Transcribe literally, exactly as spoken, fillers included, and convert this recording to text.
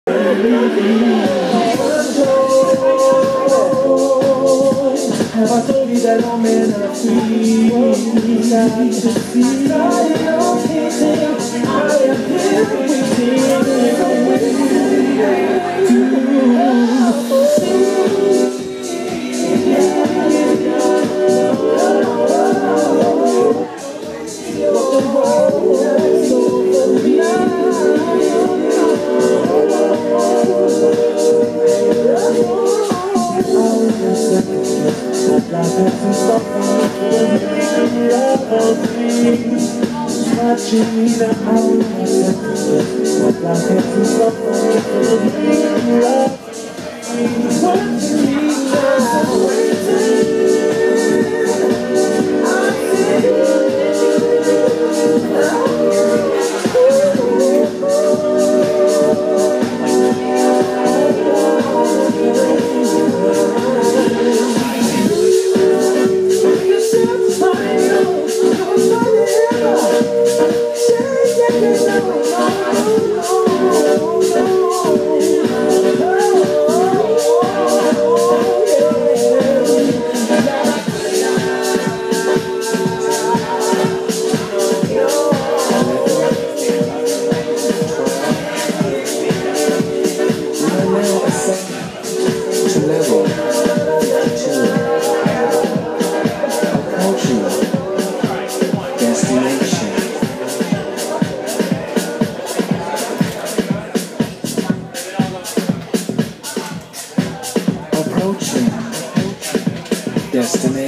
Have I told you that all men are free? I am waiting, I am here watching me now, I'm what I have to stop for me, love. Watching me now, waiting. Destination.